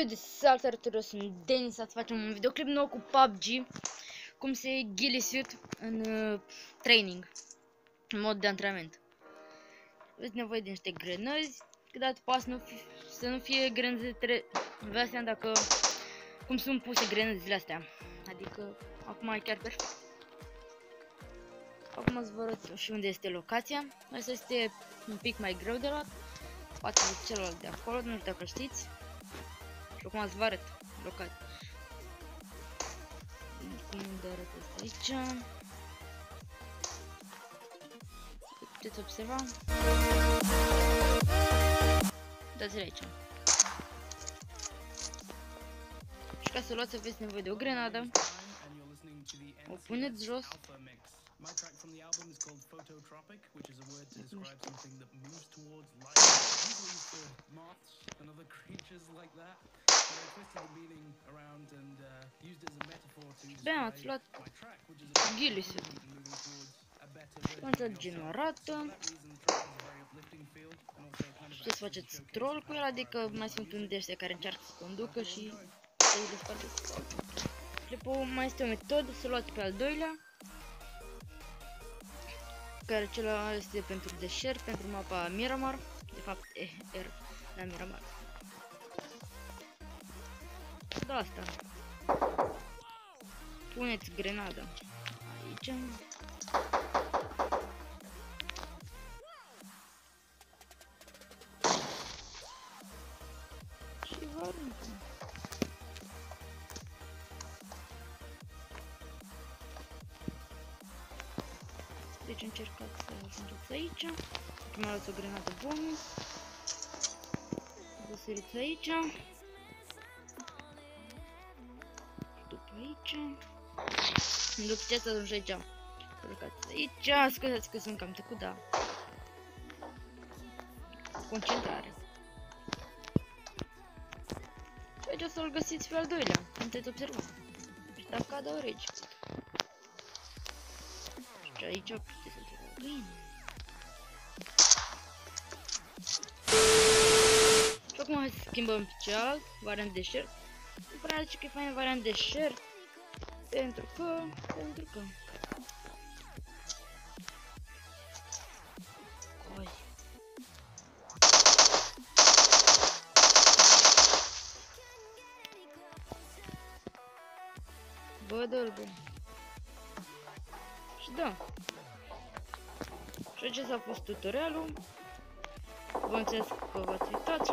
de salutare, sunt Denis, să facem un videoclip nou cu PUBG, cum se ghili suit în training, în mod de antrenament. Aveți nevoie de niște grenăzi, câteodată poate să nu fie grenăzile astea, dacă cum sunt puse grenăzile astea, adică acum e chiar perfect. Acum să vă arăt și unde este locația. Asta este un pic mai greu de luat, poate de celălalt de acolo, nu știu dacă știți. Și acum să vă arăt locația. Unde arăt asta aici. Puteți observa. Dați-l aici. Și ca să luați aveți nevoie de o grenadă. O puneți jos. My track from the album is called Phototropic, which is a word to describe something that moves towards light, usually for moths and other creatures like that. But I twisted the meaning around and used it as a metaphor to describe my track, which is about moving towards a better version of yourself. Știți să faceți troll cu el, adică mai sunt un de ăștia care încearcă să conducă și să-i desparteți. Mai este o metodă, să luați pe al doilea, care acela este pentru deșert, pentru mapa Miramar, de fapt la Miramar. Da, asta. Puneți grenada aici. Și vă aruncă. Deci încercați să ajungeți aici. Acum luați o grenadă bonus. Vă săriți aici. După aici. După ce ați ajuns aici, plecați aici. Scuzați că sunt cam tăcut, da. Concentrare. Și aici o să-l găsiți pe al doilea. Puteți observa. Și dacă cadă o regi. Și aici puteți observa bine. Și acum hai să schimbăm pe cealalt, variant deșert. Îmi pare că e fain variant deșert. Pentru că... Oi. Bă, dă-l, bă. Și da. Și acesta a fost tutorialul. Vă mulțumesc că v-ați uitat